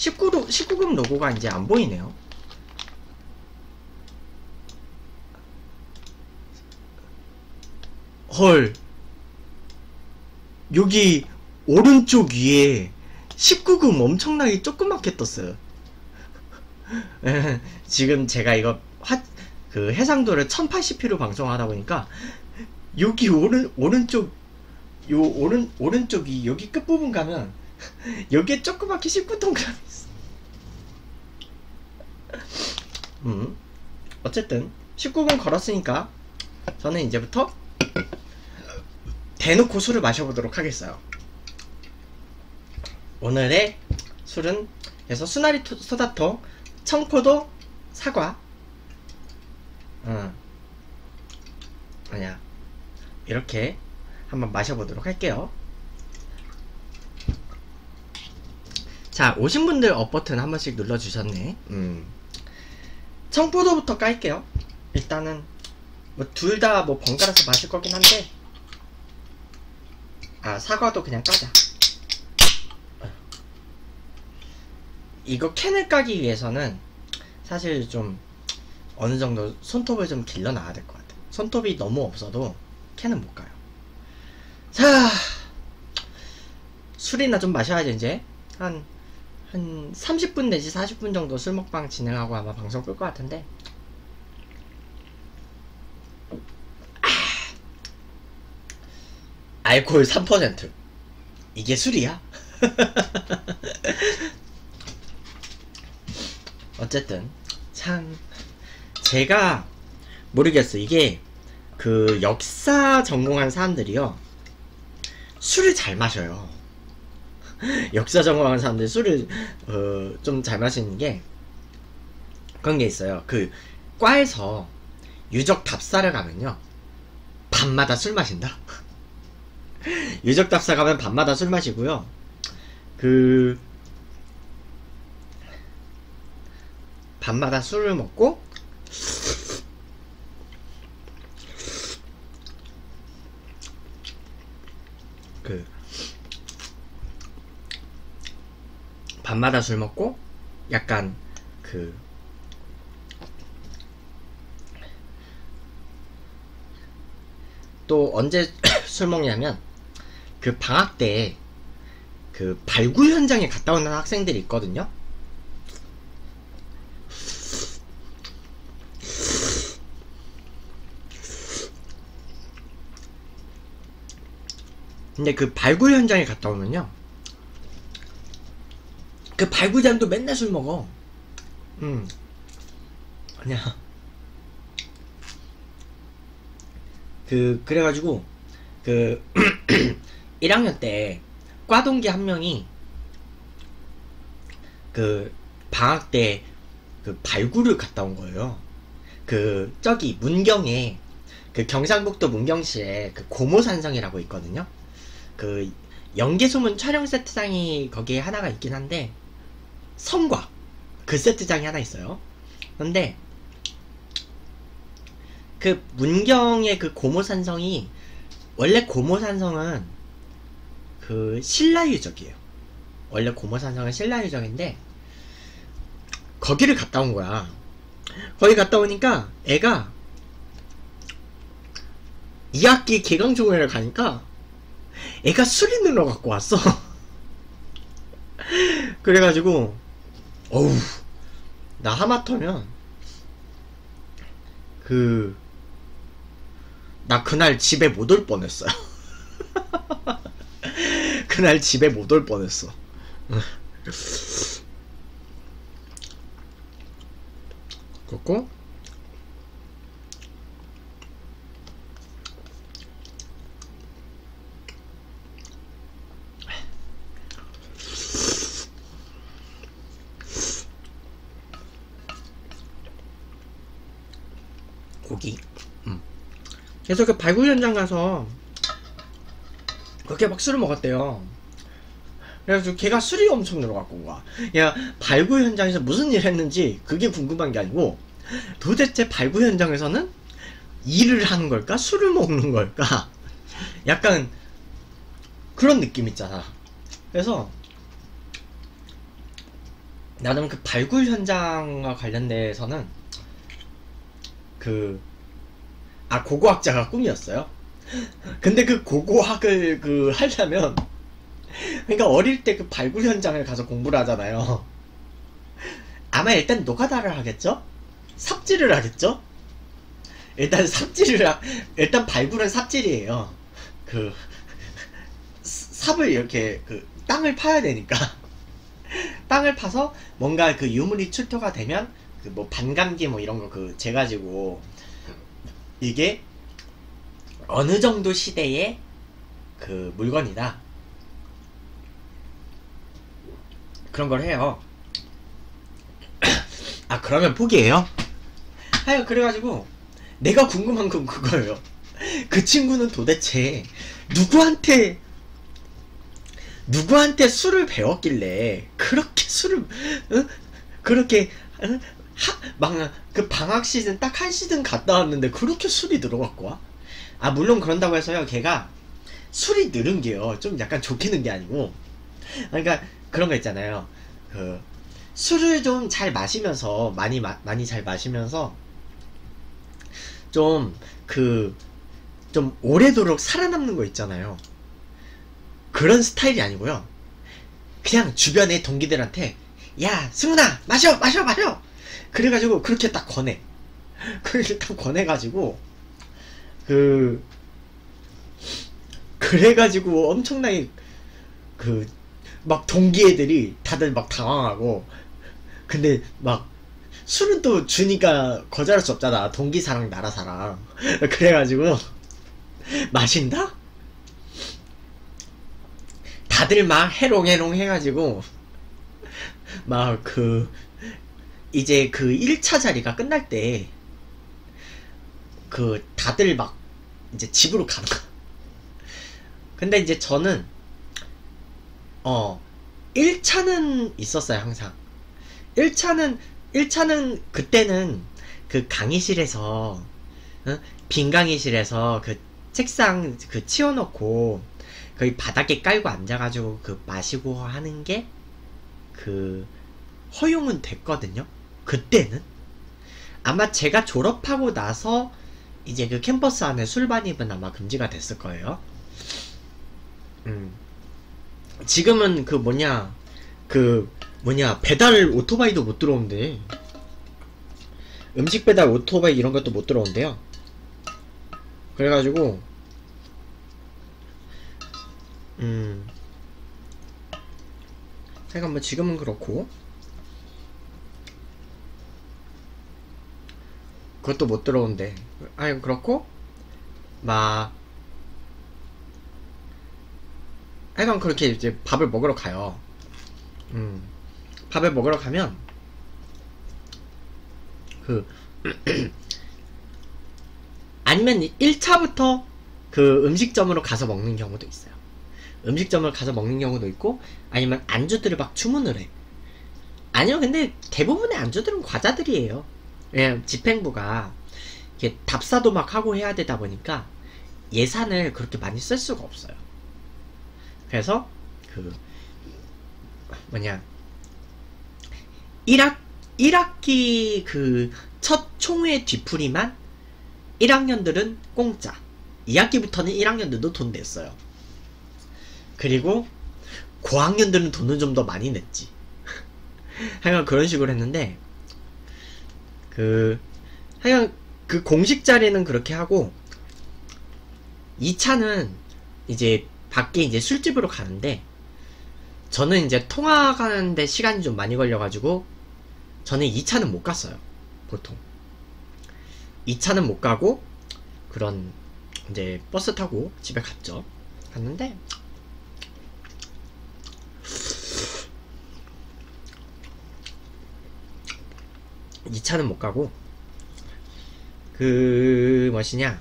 19금 로고가 이제 안 보이네요. 헐, 여기 오른쪽 위에 19금 엄청나게 조그맣게 떴어요. 지금 제가 이거 그 해상도를 1080p로 방송하다 보니까 여기 오른쪽 오른쪽이 여기 끝부분 가면 여기에 조그맣게 19동그라미 있어. 어쨌든 19금 걸었으니까 저는 이제부터 대놓고 술을 마셔보도록 하겠어요. 오늘의 술은 그래서 수나리 소다토, 청포도, 사과. 아니야. 이렇게 한번 마셔보도록 할게요. 자, 오신 분들 업 버튼 한 번씩 눌러주셨네. 청포도부터 깔게요. 일단은 뭐 둘 다 뭐 번갈아서 마실 거긴 한데, 사과도 그냥 까자. 이거 캔을 까기 위해서는 사실 좀 어느 정도 손톱을 좀 길러놔야 될 것 같아요. 손톱이 너무 없어도 캔은 못 가요. 자, 술이나 좀 마셔야지. 이제 한 30분 내지 40분 정도 술 먹방 진행하고 아마 방송 끌 것 같은데, 알코올 3%. 이게 술이야? 어쨌든 참 제가 모르겠어. 이게 그 역사 전공한 사람들이요, 술을 잘 마셔요. 역사 전공한 사람들 술을 좀 잘 마시는 게 그런 게 있어요. 그 과에서 유적 답사를 가면요, 밤마다 술 마신다. 유적 답사 가면 밤마다 술 마시고요. 그 밤마다 술을 먹고 그 밤마다 술 먹고 약간 그 또 언제 술 먹냐면 그 방학 때 그 발굴 현장에 갔다 오는 학생들이 있거든요. 근데 그 발굴 현장에 갔다 오면요, 그 발굴장도 맨날 술 먹어. 아니야. 그래가지고 그 1학년 때 과동기 한 명이 그 방학 때 그 발굴을 갔다 온 거예요. 그 저기 문경에 그 경상북도 문경시에 그 고모산성이라고 있거든요. 그 연개소문 촬영 세트장이 거기에 하나가 있긴 한데, 성곽 그 세트장이 하나 있어요. 근데 그 문경의 그 고모산성이, 원래 고모산성은 그 신라유적이에요. 원래 고모산성은 신라유적인데 거기를 갔다 온 거야. 거기 갔다 오니까 애가 2학기 개강총회를 가니까 애가 술이 늘어갖고 왔어. 그래가지고 어우, 나 하마터면 나 그날 집에 못 올 뻔했어요. 그날 집에 못 올 뻔했어. 그렇고 고기. 그래서 그 발굴 현장 가서 그렇게 막 술을 먹었대요. 그래서 걔가 술이 엄청 늘어갖고 온 거야. 야, 발굴 현장에서 무슨 일 했는지 그게 궁금한 게 아니고, 도대체 발굴 현장에서는 일을 하는 걸까? 술을 먹는 걸까? 약간 그런 느낌 있잖아. 그래서 나는 그 발굴 현장과 관련돼서는 고고학자가 꿈이었어요. 근데 그 고고학을 하려면, 그러니까 어릴 때 그 발굴 현장을 가서 공부를 하잖아요. 아마 일단 노가다를 하겠죠? 삽질을 하겠죠? 일단 발굴은 삽질이에요. 삽을 이렇게 땅을 파야 되니까. 땅을 파서 뭔가 유물이 출토가 되면 뭐 반감기 뭐 이런 거 재가지고 이게 어느 정도 시대의 물건이다. 그런 걸 해요. 아, 그러면 포기해요? 그래가지고 내가 궁금한 건 그거예요. 그 친구는 도대체 누구한테 술을 배웠길래 그렇게 술을 그렇게 그 방학 시즌 딱 한 시즌 갔다 왔는데 그렇게 술이 늘어갖고 와? 아, 물론 그런다고 해서요, 걔가 술이 늘은 게요 좀 약간 좋게 는 게 아니고, 그러니까 그런 거 있잖아요. 술을 좀 잘 마시면서 많이 잘 마시면서 좀 오래도록 살아남는 거 있잖아요. 그런 스타일이 아니고요. 그냥 주변의 동기들한테 야, 승훈아, 마셔! 그래가지고 그렇게 딱 권해. 그렇게 딱 권해가지고 그래가지고 엄청나게 막 동기 애들이 다들 막 당황하고, 근데 막 술은 또 주니까 거절할 수 없잖아. 동기 사랑 나라 사랑. 그래가지고 마신다? 다들 막 해롱해롱 해가지고 막 이제 1차 자리가 끝날 때 다들 막 이제 집으로 가는 거야. 근데 이제 저는 1차는 있었어요. 항상 1차는 그때는 강의실에서 빈 강의실에서 책상 치워놓고 거의 바닥에 깔고 앉아가지고 마시고 하는 게 허용은 됐거든요. 그때는 아마 제가 졸업하고 나서 이제 캠퍼스 안에 술 반입은 아마 금지가 됐을 거예요. 지금은 배달 오토바이도 못 들어온대. 음식 배달 오토바이 이런 것도 못 들어온대요. 그래가지고 잠깐만, 지금은 그렇고 그것도 못 들어온대. 아니, 그렇고 하여간 그렇게 이제 밥을 먹으러 가요. 밥을 먹으러 가면 아니면 1차부터 음식점으로 가서 먹는 경우도 있어요. 음식점을 가서 먹는 경우도 있고, 아니면 안주들을 막 주문을 해. 아니요, 근데 대부분의 안주들은 과자들이에요. 왜냐면 집행부가 이렇게 답사도 막 하고 해야 되다 보니까 예산을 그렇게 많이 쓸 수가 없어요. 그래서 1학기 첫 총회 뒤풀이만 1학년들은 공짜, 2학기부터는 1학년들도 돈 냈어요. 그리고 고학년들은 돈을 좀 더 많이 냈지. 하여간 그런 식으로 했는데, 하여간 공식 자리는 그렇게 하고, 2차는 이제 밖에 이제 술집으로 가는데, 저는 이제 통화 가는데 시간이 좀 많이 걸려가지고 저는 2차는 못 갔어요. 보통 2차는 못 가고 그런 이제 버스 타고 집에 갔는데 2차는 못 가고 뭐시냐,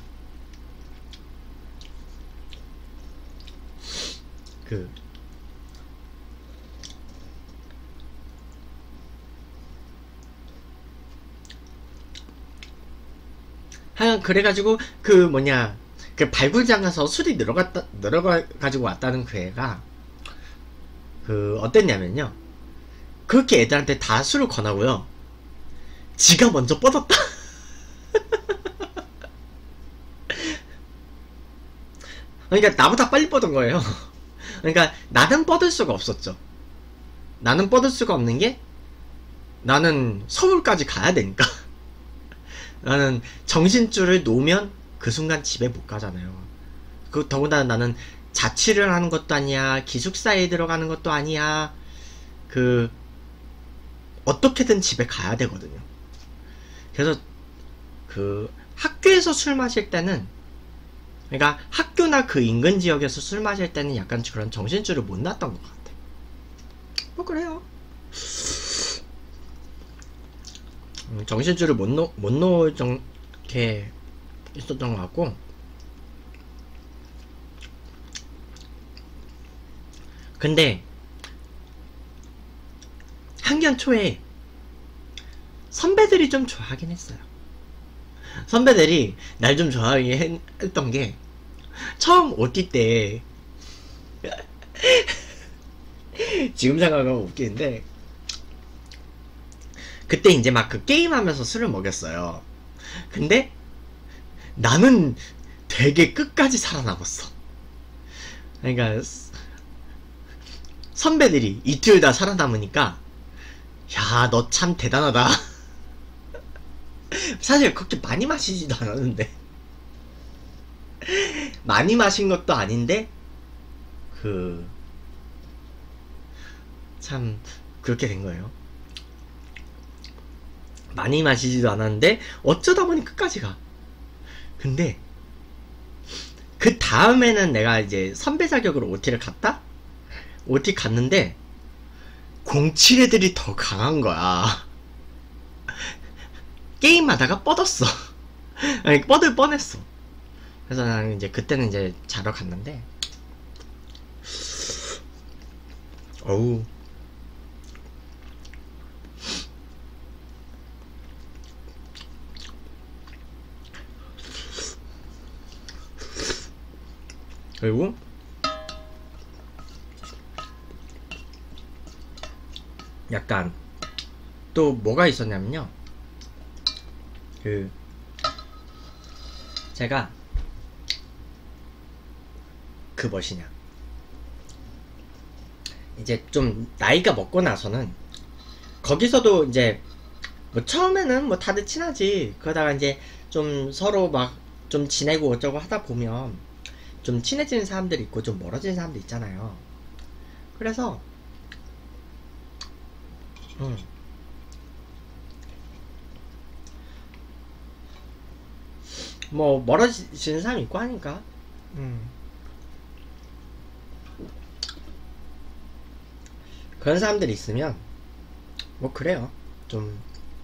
하여간 그래가지고 발굴장 가서 술이 늘어가지고 왔다는 그 애가 어땠냐면요, 그렇게 애들한테 다 술을 권하고요. 지가 먼저 뻗었다. 그러니까 나보다 빨리 뻗은 거예요. 그러니까 나는 뻗을 수가 없었죠. 나는 뻗을 수가 없는 게 나는 서울까지 가야 되니까. 나는 정신줄을 놓으면 그 순간 집에 못 가잖아요. 그 더군다나 나는 자취를 하는 것도 아니야. 기숙사에 들어가는 것도 아니야. 그 어떻게든 집에 가야 되거든요. 그래서 그 학교에서 술 마실 때는, 그러니까 학교나 그 인근 지역에서 술 마실 때는 약간 그런 정신줄을 못 놨던 것 같아. 뭐 그래요. 정신줄을 못 놓을 게 있었던 것 같고, 근데 학년 초에 선배들이 좀 좋아하긴 했어요. 선배들이 날 좀 좋아하게 했던 게, 처음 OT 때 지금 생각하면 웃기는데, 그때 이제 막 그 게임하면서 술을 먹였어요. 근데 나는 되게 끝까지 살아남았어. 그러니까 선배들이 이틀 다 살아남으니까, 야, 너 참 대단하다. 사실 그렇게 많이 마시지도 않았는데, 많이 마신 것도 아닌데, 참 그렇게 된 거예요. 많이 마시지도 않았는데 어쩌다 보니 끝까지 가. 근데 그 다음에는 내가 이제 선배 자격으로 OT를 갔다? OT 갔는데 07 애들이 더 강한 거야. 게임하다가 뻗었어. 아니, 뻗을 뻔했어. 그래서 나는 이제 그때는 이제 자러 갔는데, 어우, 그리고 약간 또 뭐가 있었냐면요, 제가 그 뭐시냐, 이제 좀 나이가 먹고 나서는 거기서도 이제 뭐 처음에는 뭐 다들 친하지. 그러다가 이제 좀 서로 막 좀 지내고 어쩌고 하다 보면 좀 친해지는 사람들이 있고 좀 멀어지는 사람들 있잖아요. 그래서 뭐 멀어지는 사람이 있고 하니까 그런 사람들이 있으면 뭐 그래요. 좀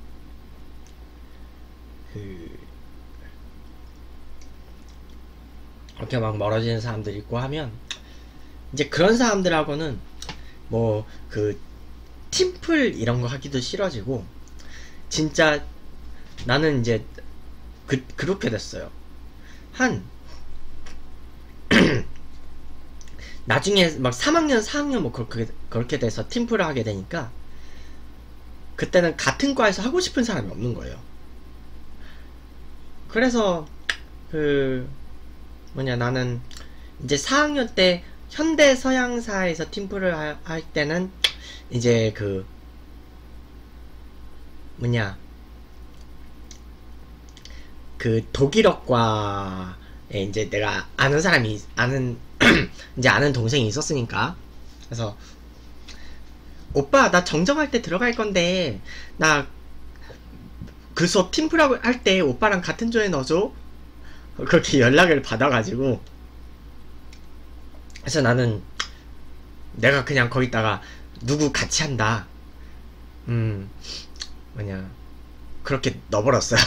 이렇게 막 멀어지는 사람들이 있고 하면, 이제 그런 사람들하고는 뭐 팀플 이런 거 하기도 싫어지고, 진짜 나는 이제 그렇게 됐어요. 나중에 막 3학년 4학년 뭐 그렇게 돼서 팀플을 하게 되니까, 그때는 같은 과에서 하고 싶은 사람이 없는 거예요. 그래서 나는 이제 4학년 때 현대 서양사에서 팀플을 할 때는 이제 독일어과에 이제 내가 아는 사람이 이제 아는 동생이 있었으니까, 그래서 오빠 나 정정할 때 들어갈 건데 나 그 수업 팀플하고 할 때 오빠랑 같은 조에 넣어줘. 그렇게 연락을 받아가지고, 그래서 나는 내가 그냥 거기다가 누구 같이 한다, 그렇게 넣어버렸어요.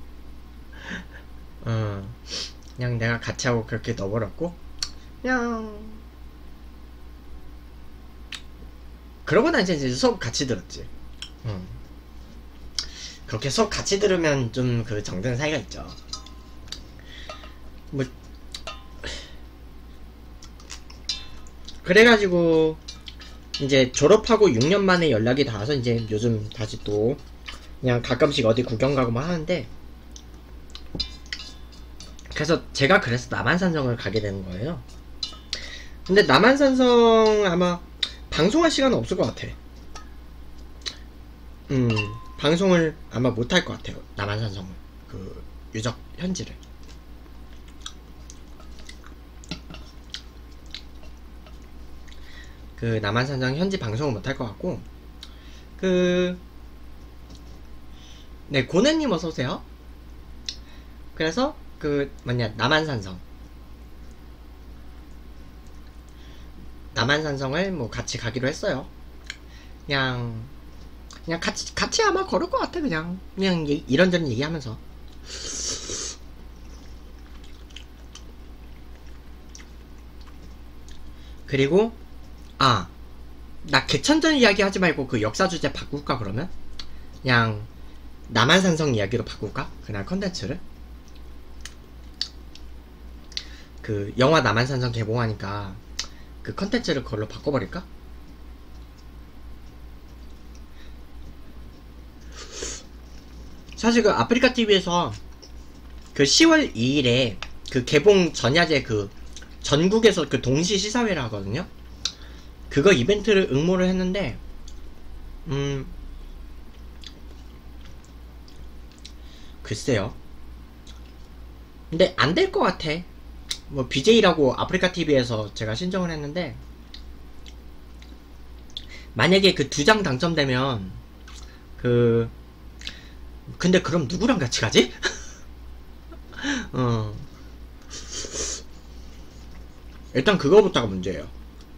그냥 내가 같이 하고 그렇게 넣어버렸고, 그냥 그러고 난 이제 수업 같이 들었지. 그렇게 수업 같이 들으면 좀 정든 사이가 있죠. 뭐 그래가지고 이제 졸업하고 6년 만에 연락이 닿아서 이제 요즘 다시 또 그냥 가끔씩 어디 구경 가고만 하는데, 그래서 제가 그래서 남한산성을 가게 되는 거예요. 근데 남한산성 아마 방송할 시간은 없을 것 같아. 방송을 아마 못할 것 같아요. 남한산성을, 그 유적 현지를. 그 남한산성 현지 방송을 못할 것 같고, 네, 고네님 어서오세요. 그래서 남한산성을 뭐 같이 가기로 했어요. 그냥 같이 아마 걸을 것 같아. 그냥 이런저런 얘기하면서. 그리고 나 개천전 이야기 하지 말고 그 역사 주제 바꿀까? 그러면 그냥 남한산성 이야기로 바꿀까? 그날 컨텐츠를. 그 영화 남한산성 개봉하니까 그 컨텐츠를 그걸로 바꿔버릴까? 사실 그 아프리카 TV에서 그 10월 2일에 그 개봉 전야제 그 전국에서 그 동시 시사회를 하거든요. 그거 이벤트를 응모를 했는데, 글쎄요. 근데 안 될 것 같아. 뭐 BJ라고 아프리카 TV에서 제가 신청을 했는데, 만약에 그 2장 당첨되면 근데 그럼 누구랑 같이 가지? 일단 그거부터가 문제예요.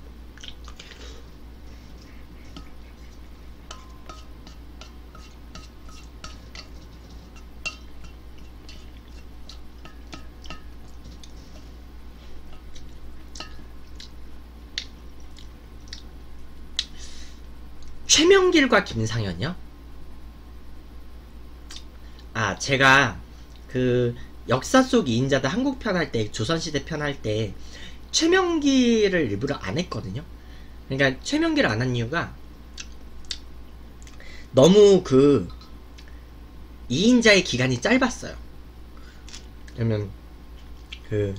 최명길과 김상현이요? 제가 그 역사 속 2인자들 한국편 할 때, 조선시대 편 할 때 최명길을 일부러 안 했거든요. 그러니까 최명길을 안 한 이유가 너무 그 2인자의 기간이 짧았어요. 그러면 그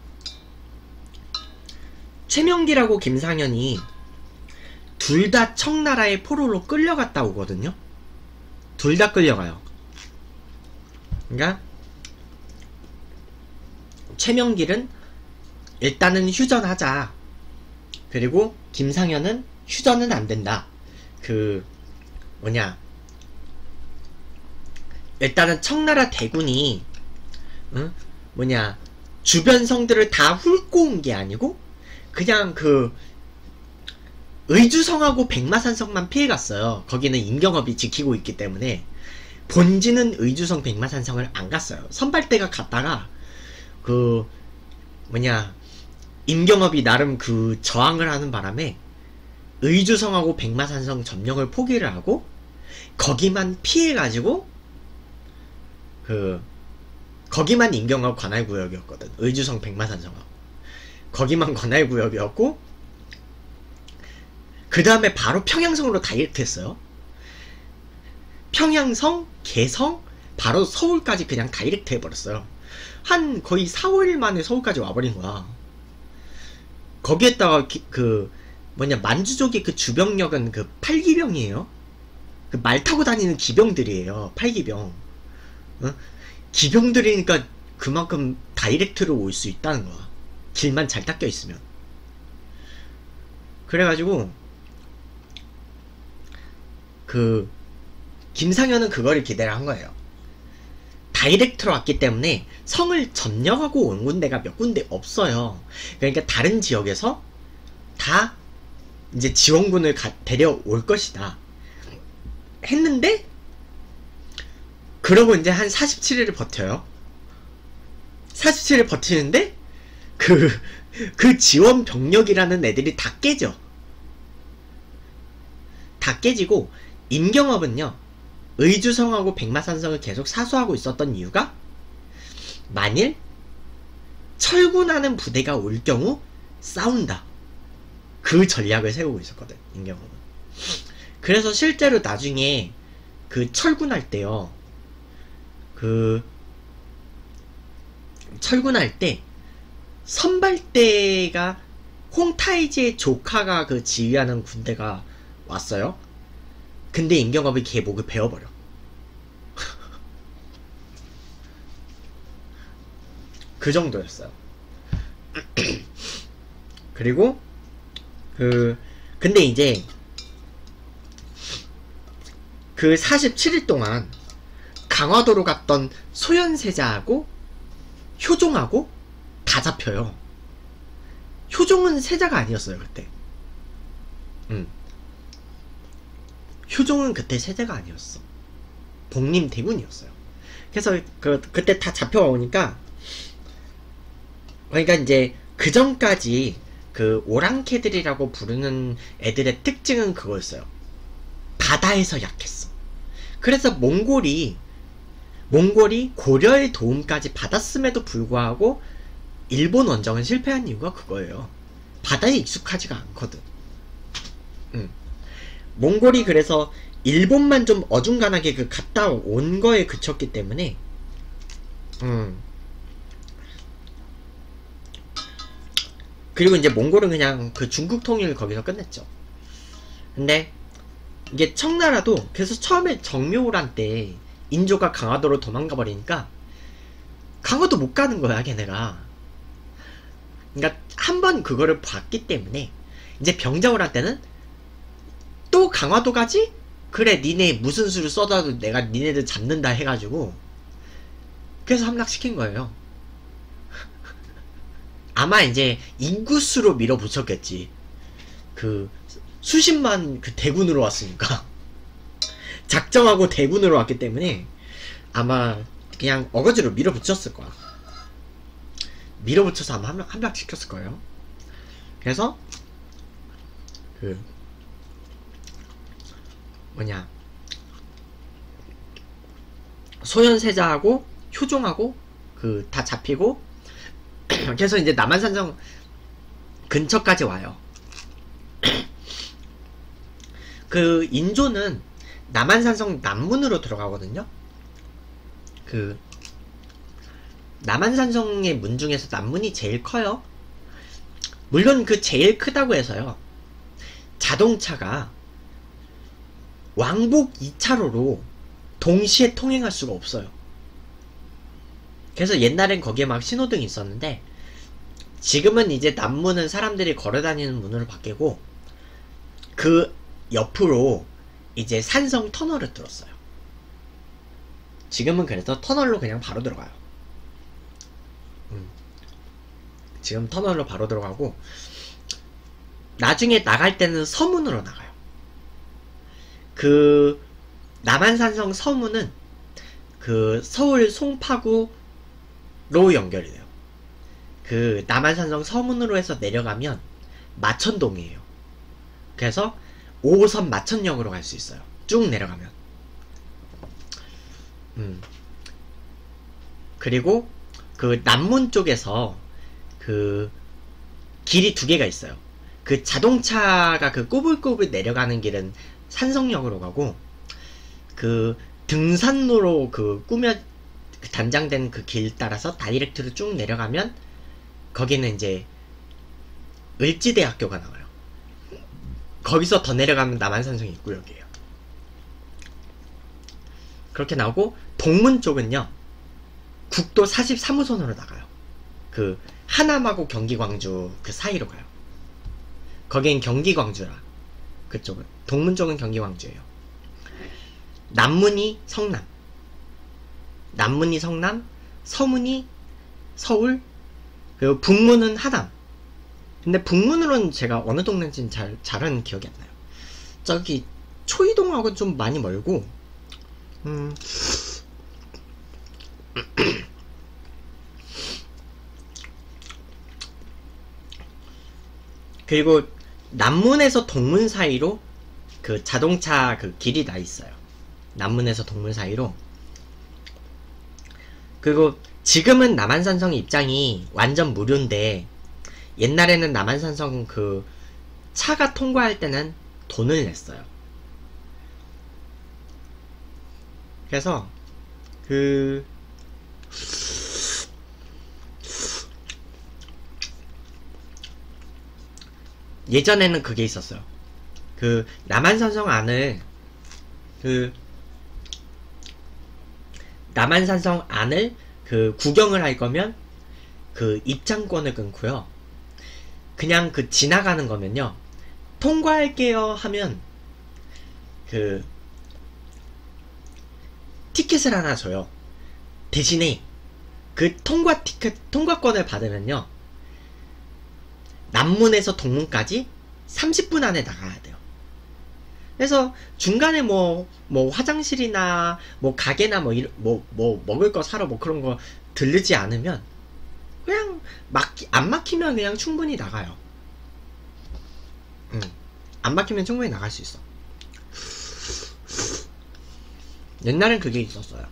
최명길하고 김상현이 둘 다 청나라의 포로로 끌려갔다 오거든요. 둘 다 끌려가요. 그러니까 최명길은 일단은 휴전하자. 그리고 김상현은 휴전은 안 된다. 일단은 청나라 대군이 주변 성들을 다 훑고 온 게 아니고 그냥 의주성하고 백마산성만 피해갔어요. 거기는 임경업이 지키고 있기 때문에. 본지는 의주성 백마산성을 안 갔어요. 선발대가 갔다가 임경업이 나름 저항을 하는 바람에 의주성하고 백마산성 점령을 포기를 하고 거기만 피해가지고 거기만 임경업 관할구역이었거든. 의주성 백마산성하고 거기만 관할구역이었고, 그 다음에 바로 평양성으로 다이렉트 했어요. 평양성, 개성, 바로 서울까지 그냥 다이렉트 해버렸어요. 한 거의 4, 5일 만에 서울까지 와버린 거야. 거기에다가 만주족의 그 주병력은 8기병이에요. 말 타고 다니는 기병들이에요. 8기병. 기병들이니까 그만큼 다이렉트로 올 수 있다는 거야. 길만 잘 닦여 있으면. 그래가지고 김상현은 그거를 기대를 한 거예요. 다이렉트로 왔기 때문에 성을 점령하고 온 군데가 몇 군데 없어요. 그러니까 다른 지역에서 다 이제 지원군을 데려올 것이다 했는데, 그러고 이제 한 47일을 버텨요. 47일 버티는데 그 지원 병력이라는 애들이 다 깨져. 다 깨지고, 임경업은요 의주성하고 백마산성을 계속 사수하고 있었던 이유가, 만일 철군하는 부대가 올 경우 싸운다. 그 전략을 세우고 있었거든, 임경업은. 그래서 실제로 나중에 그 철군할 때요, 그 철군할 때 선발대가 홍타이지의 조카가 그 지휘하는 군대가 왔어요. 근데 임경업이 걔 목을 베어버려. 그 정도였어요. 그리고 근데 이제 그 47일 동안 강화도로 갔던 소현세자하고 효종하고 다 잡혀요. 효종은 세자가 아니었어요, 그때. 효종은 그때 세자가 아니었어. 복림 대군이었어요. 그래서 그때 다 잡혀오니까, 그러니까 이제 그 전까지 그 오랑캐들이라고 부르는 애들의 특징은 그거였어요. 바다에서 약했어. 그래서 몽골이 고려의 도움까지 받았음에도 불구하고 일본 원정은 실패한 이유가 그거예요. 바다에 익숙하지가 않거든. 몽골이 그래서 일본만 좀 어중간하게 그 갔다 온 거에 그쳤기 때문에 그리고 이제 몽골은 그냥 그 중국 통일을 거기서 끝냈죠. 근데 이게 청나라도 그래서 처음에 정묘호란 때 인조가 강화도로 도망가 버리니까 강화도 못 가는 거야, 걔네가. 그러니까 한번 그거를 봤기 때문에 이제 병자호란 때는 또 강화도 가지? 그래, 니네 무슨 수를 써도 내가 니네들 잡는다 해가지고 그래서 함락시킨 거예요. 아마 이제 인구수로 밀어붙였겠지. 그 수십만 그 대군으로 왔으니까 작정하고 대군으로 왔기 때문에 아마 그냥 어거지로 밀어붙였을 거야. 밀어붙여서 아마 함락시켰을 거예요. 그래서 그 뭐냐, 소현세자하고 효종하고 그 다 잡히고 그래서 이제 남한산성 근처까지 와요. 그 인조는 남한산성 남문으로 들어가거든요. 그 남한산성의 문 중에서 남문이 제일 커요. 물론 그 제일 크다고 해서요, 자동차가 왕복 2차로로 동시에 통행할 수가 없어요. 그래서 옛날엔 거기에 막 신호등이 있었는데 지금은 이제 남문은 사람들이 걸어다니는 문으로 바뀌고 그 옆으로 이제 산성 터널을 뚫었어요. 지금은 그래서 터널로 그냥 바로 들어가요. 지금 터널로 바로 들어가고 나중에 나갈 때는 서문으로 나가요. 그 남한산성 서문은 그 서울 송파구로 연결이 돼요. 그 남한산성 서문으로 해서 내려가면 마천동이에요. 그래서 5호선 마천역으로 갈 수 있어요. 쭉 내려가면. 그리고 그 남문 쪽에서 그 길이 두 개가 있어요. 그 자동차가 그 꼬불꼬불 내려가는 길은 산성역으로 가고 그 등산로로 그 단장된 그 길 따라서 다이렉트로 쭉 내려가면 거기는 이제 을지대학교가 나와요. 거기서 더 내려가면 남한산성 입구역이에요. 그렇게 나오고 동문 쪽은요 국도 43호선으로 나가요. 그 하남하고 경기 광주 그 사이로 가요. 거긴 경기 광주라. 그쪽은 동문 쪽은 경기 광주예요. 남문이 성남, 서문이 서울, 그리고 북문은 하남. 근데 북문으로는 제가 어느 동네인지는 잘은 기억이 안 나요. 저기 초이동하고 좀 많이 멀고 그리고 남문에서 동문 사이로 그 자동차 그 길이 나 있어요. 남문에서 동문 사이로. 그리고 지금은 남한산성 입장이 완전 무료인데 옛날에는 남한산성 그 차가 통과할 때는 돈을 냈어요. 그래서 예전에는 그게 있었어요. 남한산성 안을 구경을 할 거면 입장권을 끊고요. 그냥 지나가는 거면요, 통과할게요 하면 티켓을 하나 줘요. 대신에 통과권을 받으면요, 남문에서 동문까지 30분 안에 나가야 돼요. 그래서 중간에 화장실이나 가게나 먹을 거 사러 그런 거 들르지 않으면, 그냥 안 막히면 그냥 충분히 나가요. 안 막히면 충분히 나갈 수 있어. 옛날엔 그게 있었어요.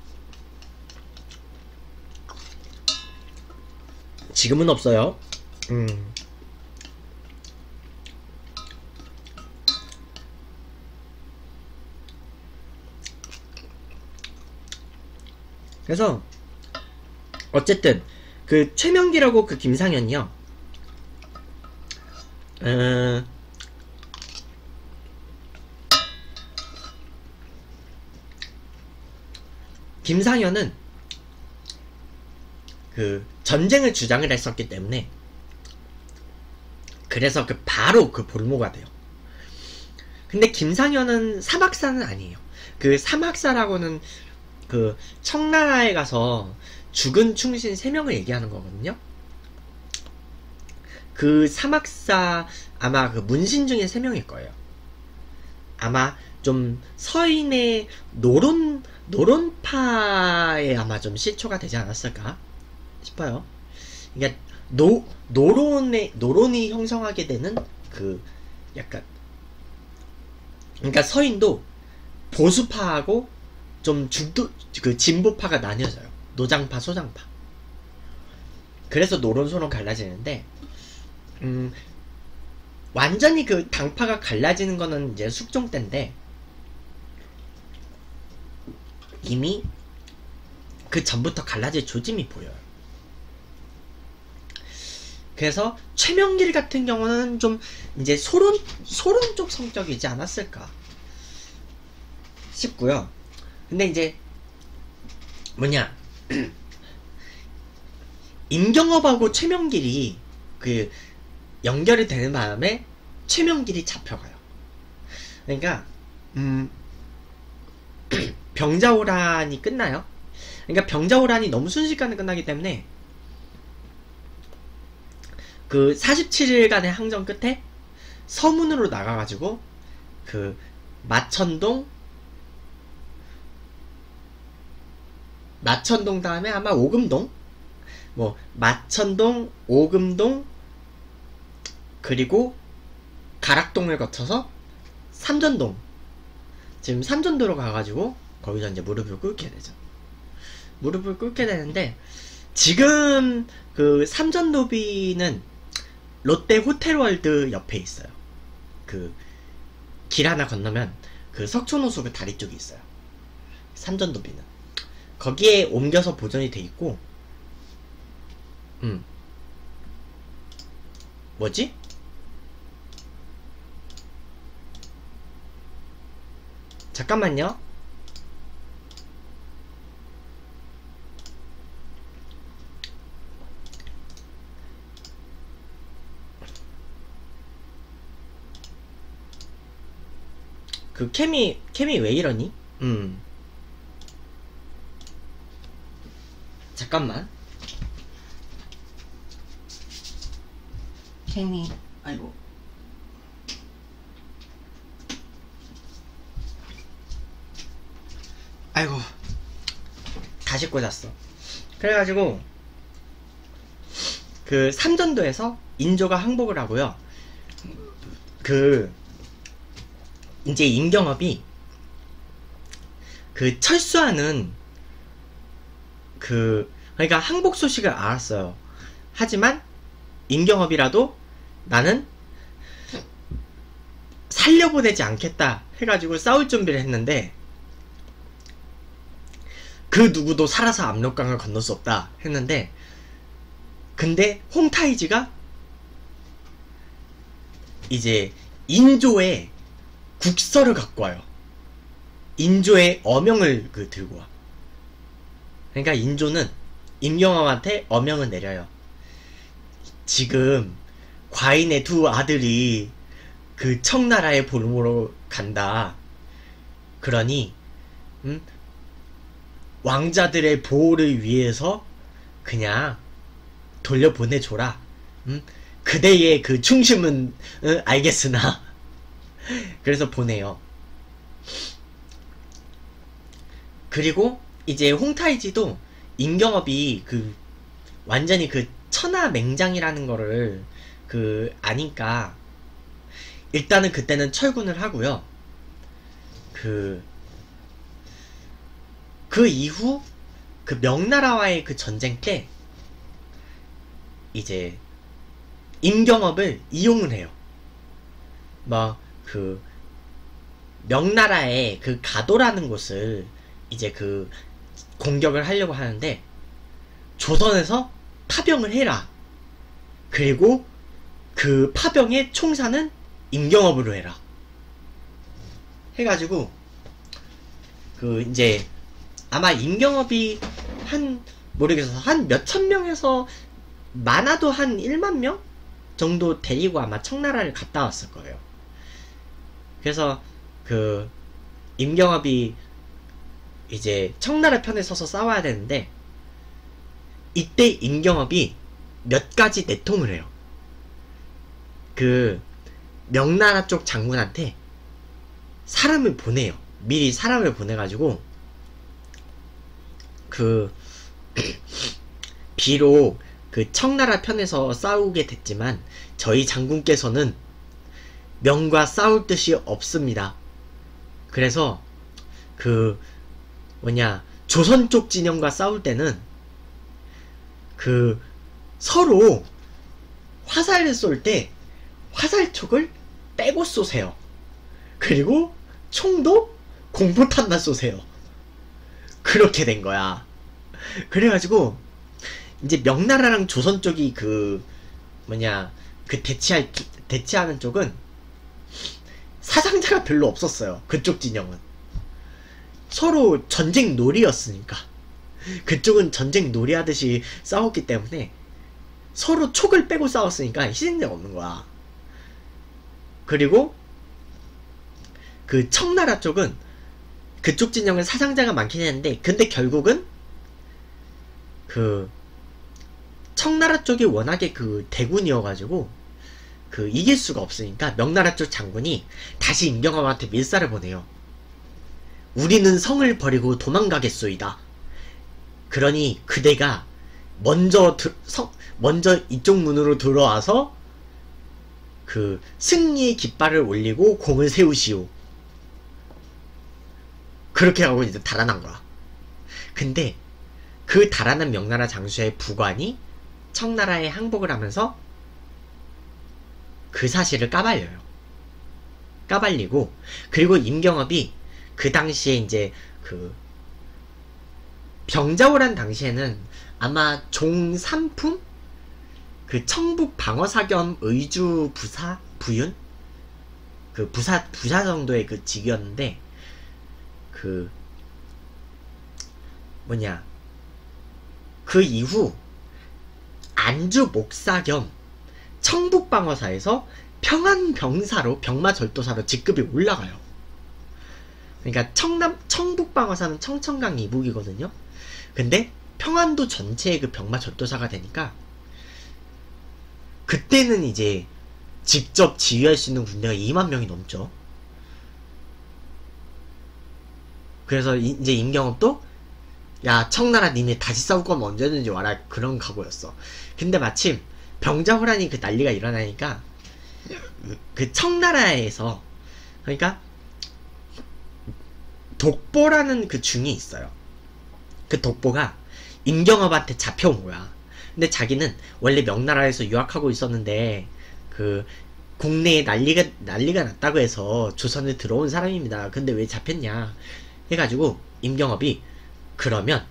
지금은 없어요. 그래서 어쨌든 최명기라고 김상현이요, 김상현은 전쟁을 주장을 했었기 때문에, 그래서 바로 볼모가 돼요. 근데 김상현은 사막사는 아니에요. 사막사라고는 청나라에 가서 죽은 충신 3명을 얘기하는 거거든요. 사막사 아마 문신 중에 3명일 거예요. 아마 좀 서인의 노론파에 아마 좀 시초가 되지 않았을까 싶어요. 그러니까 노론이 형성하게 되는 약간, 그러니까 서인도 보수파하고 좀 진보파가 나뉘어져요. 노장파, 소장파. 그래서 노론소론 갈라지는데, 완전히 당파가 갈라지는 거는 이제 숙종 때인데, 이미 전부터 갈라질 조짐이 보여요. 그래서 최명길 같은 경우는 좀 이제 소론 쪽 성격이지 않았을까 싶고요. 근데 이제 임경업하고 최명길이 연결이 되는 바람에 최명길이 잡혀가요. 그러니까 병자호란이 끝나요. 그러니까 병자호란이 너무 순식간에 끝나기 때문에 47일간의 항전 끝에 서문으로 나가가지고 마천동 다음에 아마 오금동, 마천동, 오금동, 그리고 가락동을 거쳐서 삼전동, 지금 삼전도로 가가지고 거기서 이제 무릎을 꿇게 되죠. 무릎을 꿇게 되는데, 지금 삼전도비는 롯데 호텔월드 옆에 있어요. 길 하나 건너면 석촌호수 다리 쪽에 있어요. 삼전도비는 거기에 옮겨서 보존이 돼 있고, 뭐지? 잠깐만요. 캠이 왜 이러니? 잠깐만. 캠이, 아이고. 아이고. 다시 꽂았어. 그래가지고, 삼전도에서 인조가 항복을 하고요. 이제 임경업이 철수하는 그러니까 항복 소식을 알았어요. 하지만 임경업이라도 나는 살려보내지 않겠다 해가지고 싸울 준비를 했는데, 그 누구도 살아서 압록강을 건널 수 없다 했는데, 근데 홍타이지가 이제 인조의 국서를 갖고 와요. 인조의 어명을 들고 와. 그러니까 인조는 임경업한테 어명을 내려요. 지금 과인의 두 아들이 그 청나라에 보름으로 간다. 그러니 왕자들의 보호를 위해서 그냥 돌려보내줘라. 그대의 그 충심은 알겠으나 그래서 보내요. 그리고 이제 홍타이지도 임경업이 그 완전히 그 천하맹장이라는 거를 아니까 일단은 그때는 철군을 하고요. 그 이후 그 명나라와의 그 전쟁 때 이제 임경업을 이용을 해요. 뭐 그 명나라의 그 가도라는 곳을 이제 그 공격을 하려고 하는데, 조선에서 파병을 해라. 그리고 그 파병의 총사는 임경업으로 해라. 해가지고 이제 아마 임경업이 모르겠어, 한 몇천 명에서 많아도 한 1만 명 정도 데리고 아마 청나라를 갔다 왔을 거예요. 그래서 임경업이 이제 청나라 편에 서서 싸워야 되는데, 이때 임경업이 몇 가지 내통을 해요. 명나라 쪽 장군한테 사람을 보내요. 미리 사람을 보내가지고 비록 청나라 편에서 싸우게 됐지만 저희 장군께서는 명과 싸울 뜻이 없습니다. 그래서 조선 쪽 진영과 싸울 때는 서로 화살을 쏠 때 화살촉을 빼고 쏘세요. 그리고 총도 공포탄만 쏘세요. 그렇게 된 거야. 그래가지고 이제 명나라랑 조선 쪽이 대치하는 쪽은 사상자가 별로 없었어요. 그쪽 진영은 서로 전쟁 놀이였으니까. 그쪽은 전쟁 놀이 하듯이 싸웠기 때문에 서로 촉을 빼고 싸웠으니까 희생자가 없는 거야. 그리고 청나라 쪽은 그쪽 진영은 사상자가 많긴 했는데, 근데 결국은 청나라 쪽이 워낙에 대군이어가지고 이길 수가 없으니까 명나라 쪽 장군이 다시 임경업한테 밀사를 보내요. 우리는 성을 버리고 도망가겠소이다. 그러니 그대가 먼저 이쪽 문으로 들어와서 승리의 깃발을 올리고 공을 세우시오. 그렇게 하고 이제 달아난 거야. 근데 그 달아난 명나라 장수의 부관이 청나라에 항복을 하면서 그 사실을 까발리고, 그리고 임경업이 그 당시에 이제 병자호란 당시에는 아마 종3품? 청북 방어사 겸 의주 부윤? 부사 정도의 직위였는데, 그 이후 안주 목사 겸 청북방어사에서 평안병사로, 병마절도사로 직급이 올라가요. 그러니까 청북방어사는 청천강 이북이거든요. 근데 평안도 전체의 병마절도사가 되니까 그때는 이제 직접 지휘할 수 있는 군대가 2만 명이 넘죠. 그래서 이제 임경업도 야, 청나라 님이 다시 싸울 거면 언제든지 와라, 그런 각오였어. 근데 마침 병자호란이 난리가 일어나니까 청나라에서, 그러니까 독보라는 중이 있어요. 독보가 임경업한테 잡혀온 거야. 근데 자기는 원래 명나라에서 유학하고 있었는데 국내에 난리가 났다고 해서 조선에 들어온 사람입니다. 근데 왜 잡혔냐 해가지고 임경업이 그러면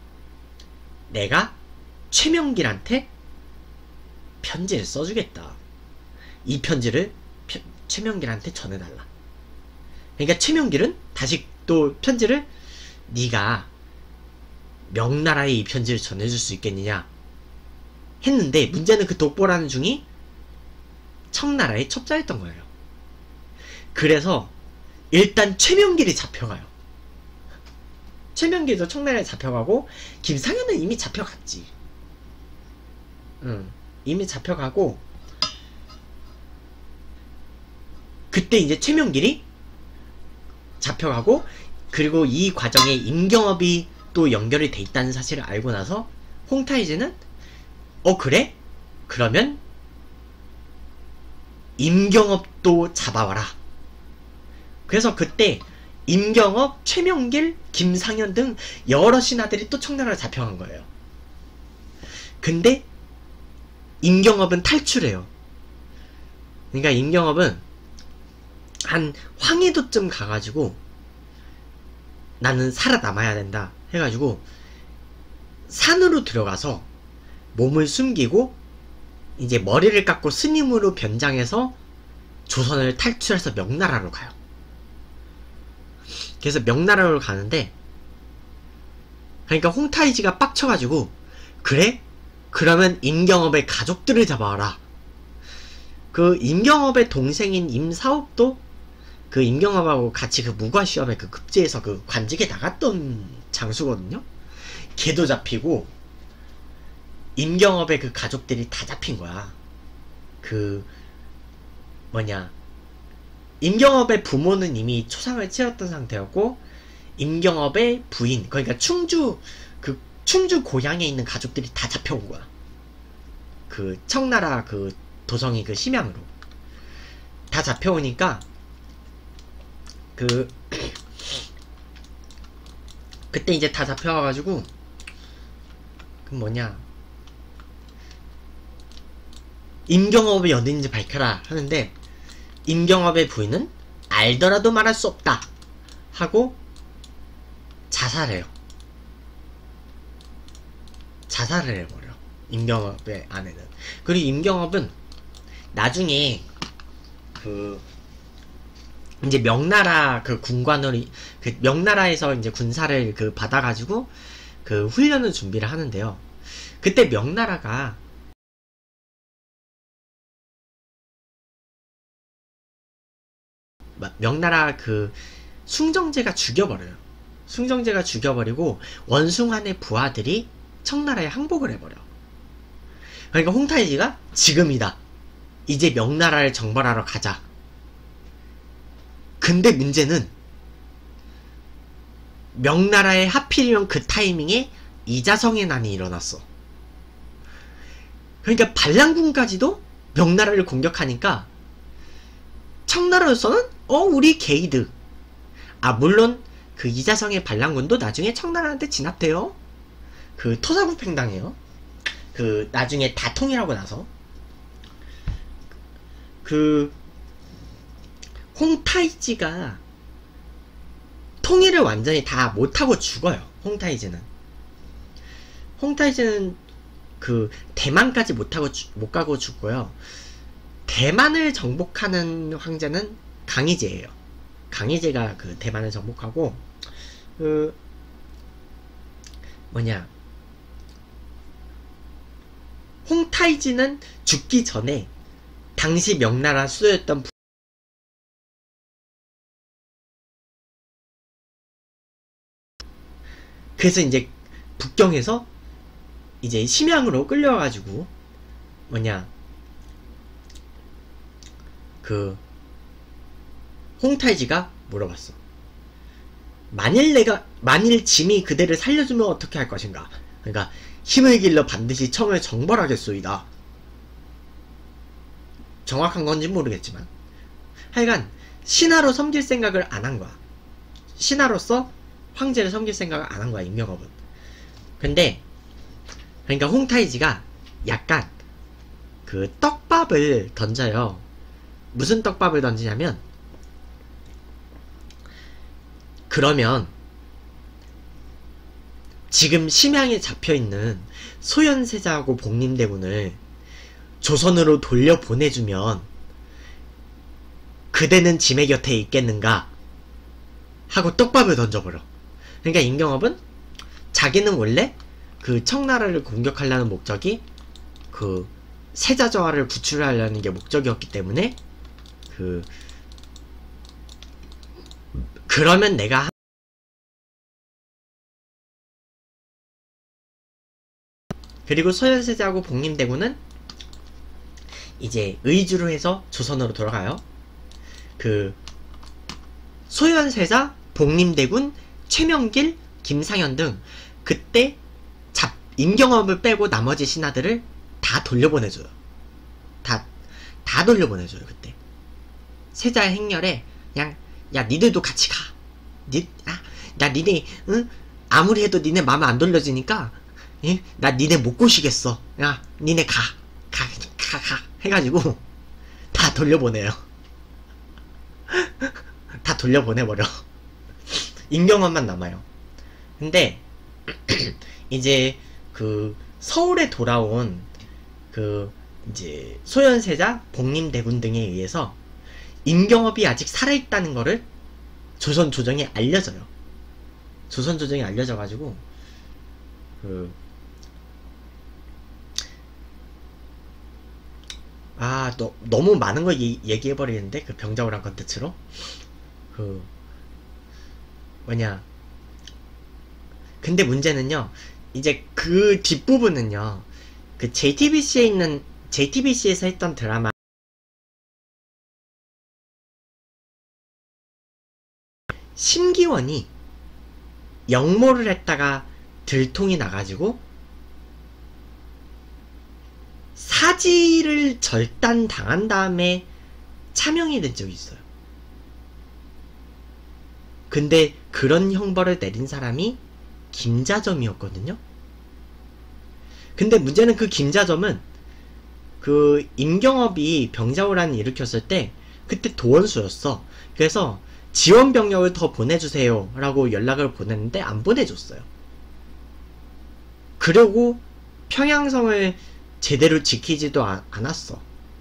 내가 최명길한테 편지를 써주겠다. 이 편지를 최명길한테 전해달라. 그러니까 최명길은 다시 또 편지를 네가 명나라에 이 편지를 전해줄 수 있겠느냐 했는데, 문제는 그 독보라는 중이 청나라에 첩자였던 거예요. 그래서 일단 최명길이 잡혀가요. 최명길도 청나라에 잡혀가고 김상현은 이미 잡혀갔지. 이미 잡혀가고, 그때 이제 최명길이 잡혀가고, 그리고 이 과정에 임경업이 또 연결이 돼 있다는 사실을 알고 나서 홍타이즈는 그래? 그러면 임경업도 잡아와라. 그래서 그때 임경업, 최명길, 김상현 등 여러 신하들이 또 청나라로 잡혀간 거예요. 근데 임경업은 탈출해요. 그러니까 임경업은 한 황해도쯤 가가지고 나는 살아남아야 된다 해가지고 산으로 들어가서 몸을 숨기고 이제 머리를 깎고 스님으로 변장해서 조선을 탈출해서 명나라로 가요. 그래서 명나라로 가는데, 그러니까 홍타이지가 빡쳐가지고 그래? 그러면 임경업의 가족들을 잡아와라. 그 임경업의 동생인 임사옥도 그 임경업하고 같이 그 무과시험에 그 급제에서 그 관직에 나갔던 장수거든요. 걔도 잡히고 임경업의 그 가족들이 다 잡힌 거야. 임경업의 부모는 이미 초상을 치렀던 상태였고, 임경업의 부인, 그러니까 충주 고향에 있는 가족들이 다 잡혀온 거야. 그 청나라 그 도성이 그 심양으로 다 잡혀오니까 그때 이제 다 잡혀와가지고 임경업이 어딘지 밝혀라 하는데, 임경업의 부인은 알더라도 말할 수 없다 하고 자살해요. 자살을 해버려, 임경업의 아내는. 그리고 임경업은 나중에 이제 명나라 그 군관으로, 명나라에서 이제 군사를 받아가지고 훈련을 준비를 하는데요. 그때 명나라가 숭정제가 죽여버려요. 숭정제가 죽여버리고 원숭한의 부하들이 청나라에 항복을 해버려. 그러니까 홍타이지가 지금이다, 이제 명나라를 정벌하러 가자. 근데 문제는 명나라에 하필이면 그 타이밍에 이자성의 난이 일어났어. 그러니까 반란군까지도 명나라를 공격하니까 청나라로서는 우리 게이드. 물론 그 이자성의 반란군도 나중에 청나라한테 진압돼요. 토사구팽당해요. 나중에 다 통일하고 나서 홍타이지가 통일을 완전히 다 못하고 죽어요. 홍타이지는 대만까지 못 가고 죽고요. 대만을 정복하는 황제는 강희제예요. 강희제가 대만을 정복하고 홍타이지는 죽기 전에 당시 명나라 수도였던 그래서 이제 북경에서 이제 심양으로 끌려와가지고 홍타이지가 물어봤어. 만일 짐이 그대를 살려주면 어떻게 할 것인가? 그러니까 힘을 길러 반드시 청을 정벌하겠소이다. 정확한 건지 모르겠지만 하여간 신하로 섬길 생각을 안 한 거야. 신하로서 황제를 섬길 생각을 안 한 거야, 임경업은. 근데 그러니까 홍타이지가 약간 떡밥을 던져요. 무슨 떡밥을 던지냐면, 그러면 지금 심양에 잡혀있는 소현세자하고 복림대군을 조선으로 돌려보내주면 그대는 짐의 곁에 있겠는가 하고 떡밥을 던져버려. 그러니까 임경업은 자기는 원래 그 청나라를 공격하려는 목적이 그 세자저하를 구출하려는 게 목적이었기 때문에 그러면 내가 그리고 소현세자하고 복림대군은 이제 의주로 해서 조선으로 돌아가요. 그 소현세자, 복림대군, 최명길, 김상현 등 그때 임경업을 빼고 나머지 신하들을 다 돌려보내줘요. 다 돌려보내줘요. 그때 세자의 행렬에 그냥 야 니들도 같이 가. 야 니네 응? 아무리 해도 니네 마음에 안 돌려지니까 나 니네 못 꼬시겠어. 야 니네 가 해가지고 다 돌려보내요. 다 돌려보내버려. 임경업만 남아요. 근데 이제 그 서울에 돌아온 그 이제 소현세자, 복림대군 등에 의해서 임경업이 아직 살아있다는 거를 조선 조정에 알려져요. 조선 조정에 알려져가지고 너무 많은 걸 얘기해버리는데 그 병자호란 컨텐츠로 근데 문제는요, 이제 그 뒷부분은요, 그 JTBC에서 했던 드라마 심기원이 역모를 했다가 들통이 나가지고 사지를 절단당한 다음에 차명이 된 적이 있어요. 근데 그런 형벌을 내린 사람이 김자점이었거든요. 근데 문제는 그 김자점은 그 임경업이 병자호란을 일으켰을 때 그때 도원수였어. 그래서 지원 병력을 더 보내주세요 라고 연락을 보냈는데 안 보내줬어요. 그리고 평양성을 제대로 지키지도 않았어.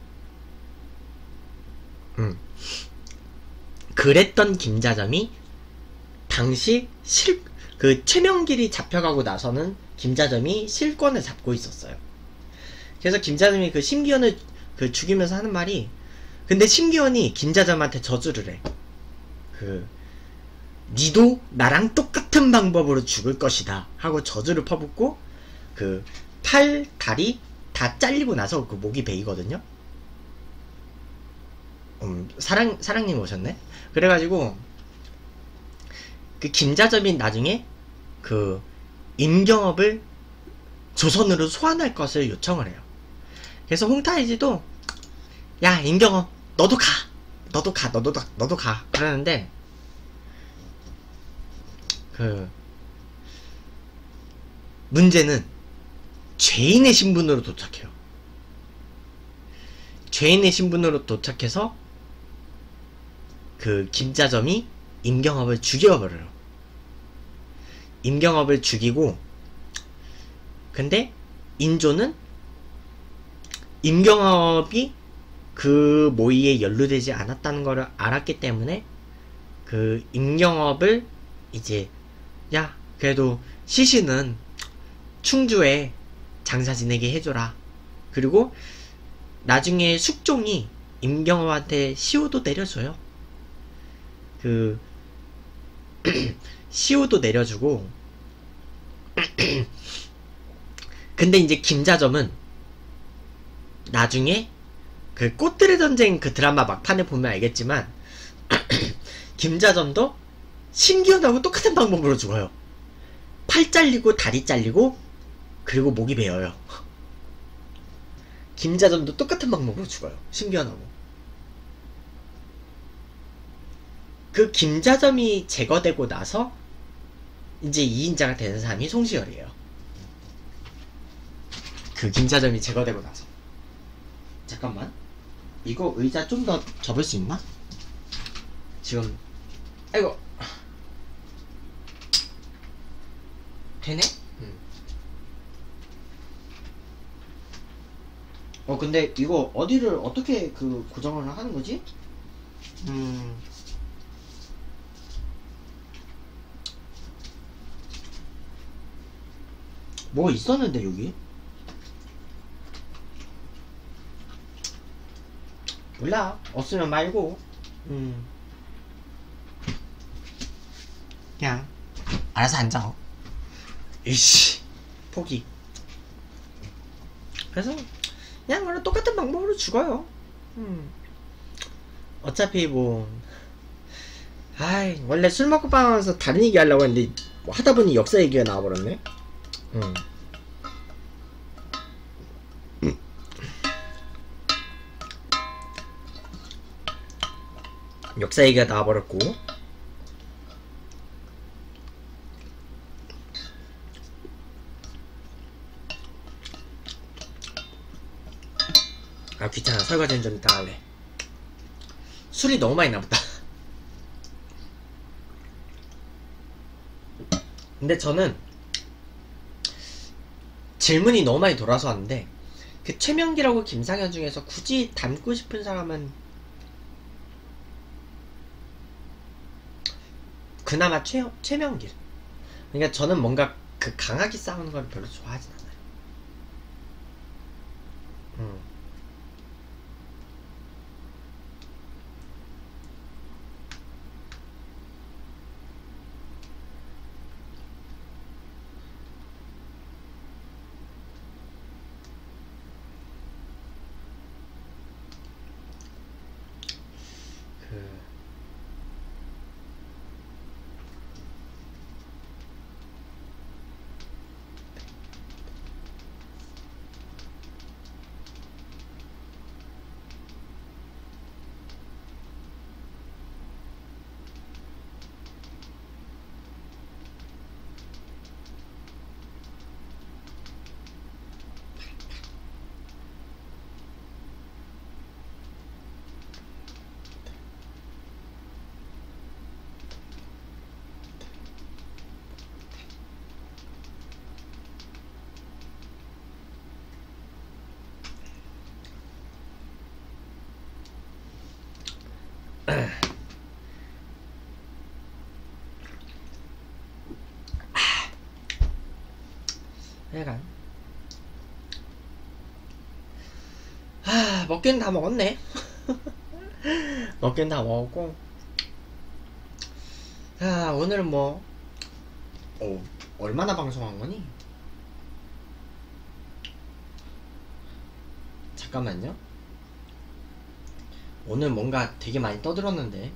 그랬던 김자점이 당시 그 최명길이 잡혀가고 나서는 김자점이 실권을 잡고 있었어요. 그래서 김자점이 그 심기원을 죽이면서 하는 말이, 근데 심기원이 김자점한테 저주를 해. 니도 나랑 똑같은 방법으로 죽을 것이다 하고 저주를 퍼붓고 그 팔, 다리 다 잘리고 나서 그 목이 베이거든요. 사랑님 오셨네. 그래가지고 그 김자점이 나중에 그 임경업을 조선으로 소환할 것을 요청을 해요. 그래서 홍타이지도 야 임경업 너도 가 그러는데 그 문제는 죄인의 신분으로 도착해요. 죄인의 신분으로 도착해서 그 김자점이 임경업을 죽여버려요. 임경업을 죽이고, 근데 인조는 임경업이 그 모의에 연루되지 않았다는 것을 알았기 때문에 그 임경업을 이제 야 그래도 시신은 충주에 장사 지내게 해줘라. 그리고 나중에 숙종이 임경업한테 시호도 내려줘요. 그 시호도 내려주고 근데 이제 김자점은 나중에 그 꽃들의 전쟁 그 드라마 막판에 보면 알겠지만 김자점도 심기원하고 똑같은 방법으로 죽어요. 팔 잘리고 다리 잘리고 그리고 목이 베어요. 김자점도 똑같은 방법으로 죽어요. 심기원하고. 그 김자점이 제거되고 나서 이제 2인자가 되는 사람이 송시열이에요. 그 김자점이 제거되고 나서. 잠깐만. 이거 의자 좀 더 접을 수 있나? 지금 아이고 되네? 근데 이거 어디를 어떻게 그 고정을 하는 거지? 뭐 있었는데 여기? 몰라. 없으면 말고. 그냥 알아서 앉아. 이씨 포기. 그래서 그냥 원래 똑같은 방법으로 죽어요. 어차피 뭐 아이 원래 술 먹고 빵하면서 다른 얘기 하려고 했는데 뭐 하다 보니 역사 얘기가 나와버렸네. 역사 얘기가 나와버렸고. 아 귀찮아. 설거지는 좀 이따 할래. 술이 너무 많이 남았다. 근데 저는 질문이 너무 많이 돌아서 왔는데 그 최명기라고 김상현 중에서 굳이 닮고 싶은 사람은 그나마 최명길. 그러니까 저는 뭔가 그 강하게 싸우는 걸 별로 좋아하진 않아요. 약간 먹기는 다 먹었네. 먹기는 다 먹었고 오늘은 뭐 얼마나 방송한 거니? 잠깐만요. 오늘 뭔가 되게 많이 떠들었는데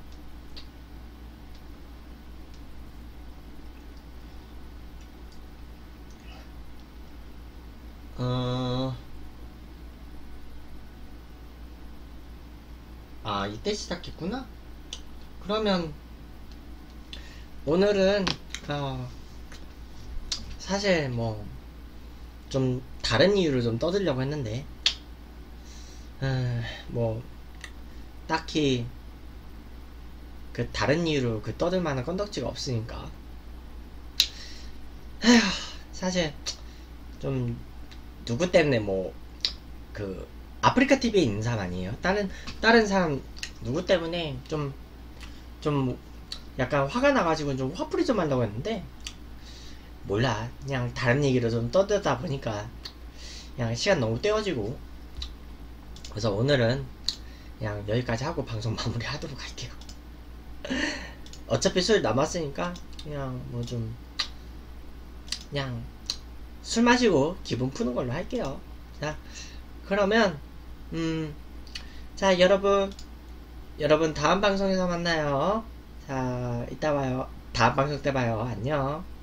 이때 시작했구나? 그러면 오늘은 사실 뭐 좀 다른 이유로 좀 떠들려고 했는데 뭐 딱히 그 다른 이유로 그 떠들 만한 건덕지가 없으니까 사실 좀 누구 때문에 뭐 그 아프리카 TV에 있는 사람 아니에요? 다른 사람 누구 때문에 좀 약간 화가 나가지고 좀 화풀이 좀 하려고 했는데 몰라. 그냥 다른 얘기로 좀 떠들다 보니까 그냥 시간 너무 때워지고 그래서 오늘은 그냥 여기까지 하고 방송 마무리 하도록 할게요. 어차피 술 남았으니까 그냥 뭐 좀 그냥 술 마시고 기분 푸는 걸로 할게요. 자 그러면 자 여러분 다음 방송에서 만나요. 자 이따 봐요. 다음 방송 때 봐요. 안녕.